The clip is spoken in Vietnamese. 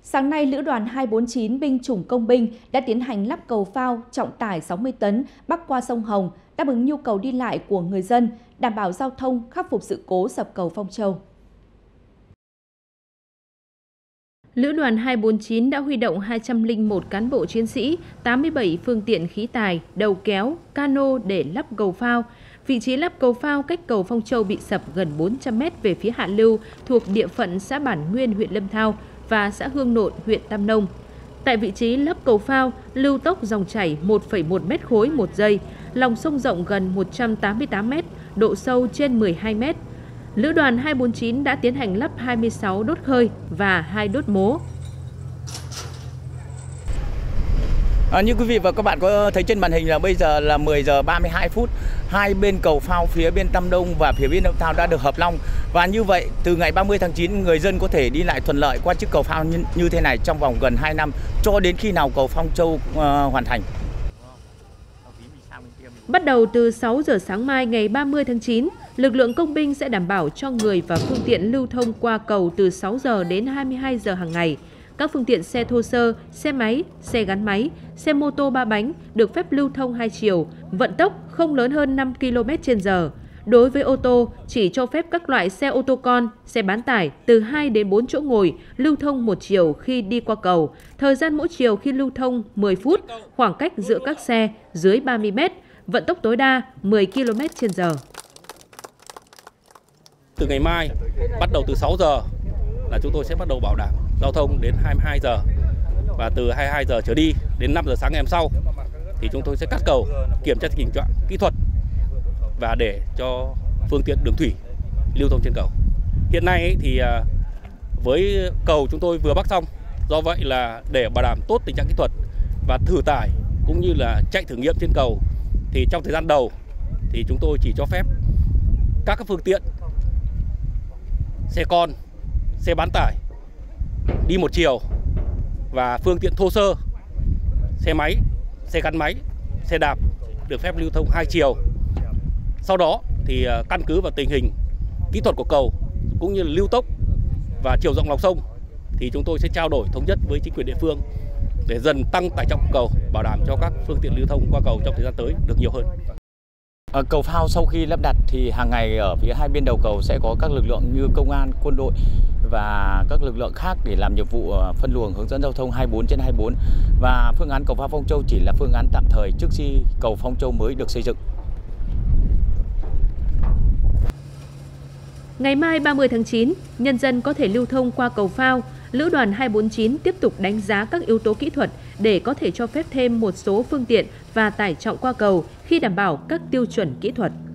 Sáng nay, Lữ đoàn 249 binh chủng công binh đã tiến hành lắp cầu phao trọng tải 60 tấn bắc qua sông Hồng, đáp ứng nhu cầu đi lại của người dân, đảm bảo giao thông, khắc phục sự cố sập cầu Phong Châu. Lữ đoàn 249 đã huy động 201 cán bộ chiến sĩ, 87 phương tiện khí tài, đầu kéo, cano để lắp cầu phao. Vị trí lắp cầu phao cách cầu Phong Châu bị sập gần 400 m về phía hạ lưu thuộc địa phận xã Bản Nguyên, huyện Lâm Thao và xã Hương Nộn, huyện Tam Nông. Tại vị trí lắp cầu phao, lưu tốc dòng chảy 1,1 mét khối một giây, lòng sông rộng gần 188 m, độ sâu trên 12 m. Lữ đoàn 249 đã tiến hành lắp 26 đốt khơi và 2 đốt mố. Như quý vị và các bạn có thấy trên màn hình là bây giờ là 10 giờ 32 phút. Hai bên cầu phao phía bên Tam Nông và phía bên Lâm Thao đã được hợp long. Và như vậy, từ ngày 30 tháng 9, người dân có thể đi lại thuận lợi qua chiếc cầu phao như thế này trong vòng gần 2 năm, cho đến khi nào cầu Phong Châu hoàn thành. Bắt đầu từ 6 giờ sáng mai ngày 30 tháng 9, lực lượng công binh sẽ đảm bảo cho người và phương tiện lưu thông qua cầu từ 6 giờ đến 22 giờ hàng ngày. Các phương tiện xe thô sơ, xe máy, xe gắn máy, xe mô tô 3 bánh được phép lưu thông 2 chiều, vận tốc không lớn hơn 5 km/h. Đối với ô tô, chỉ cho phép các loại xe ô tô con, xe bán tải từ 2 đến 4 chỗ ngồi lưu thông một chiều khi đi qua cầu. Thời gian mỗi chiều khi lưu thông 10 phút, khoảng cách giữa các xe dưới 30 m, vận tốc tối đa 10 km/h. Từ ngày mai, bắt đầu từ 6 giờ là chúng tôi sẽ bắt đầu bảo đảm giao thông đến 22 giờ. Và từ 22 giờ trở đi đến 5 giờ sáng ngày hôm sau thì chúng tôi sẽ cắt cầu, kiểm tra tình trạng kỹ thuật và để cho phương tiện đường thủy lưu thông trên cầu. Hiện nay thì với cầu chúng tôi vừa bắc xong, do vậy là để bảo đảm tốt tình trạng kỹ thuật và thử tải cũng như là chạy thử nghiệm trên cầu thì trong thời gian đầu thì chúng tôi chỉ cho phép các phương tiện xe con, xe bán tải đi một chiều và phương tiện thô sơ, xe máy, xe gắn máy, xe đạp được phép lưu thông 2 chiều. Sau đó thì căn cứ vào tình hình kỹ thuật của cầu cũng như là lưu tốc và chiều rộng lòng sông thì chúng tôi sẽ trao đổi thống nhất với chính quyền địa phương để dần tăng tải trọng của cầu, bảo đảm cho các phương tiện lưu thông qua cầu trong thời gian tới được nhiều hơn. Cầu phao sau khi lắp đặt thì hàng ngày ở phía hai bên đầu cầu sẽ có các lực lượng như công an, quân đội và các lực lượng khác để làm nhiệm vụ phân luồng hướng dẫn giao thông 24/24. Và phương án cầu phao Phong Châu chỉ là phương án tạm thời trước khi cầu Phong Châu mới được xây dựng. Ngày mai 30 tháng 9, nhân dân có thể lưu thông qua cầu phao. Lữ đoàn 249 tiếp tục đánh giá các yếu tố kỹ thuật để có thể cho phép thêm một số phương tiện và tải trọng qua cầu khi đảm bảo các tiêu chuẩn kỹ thuật.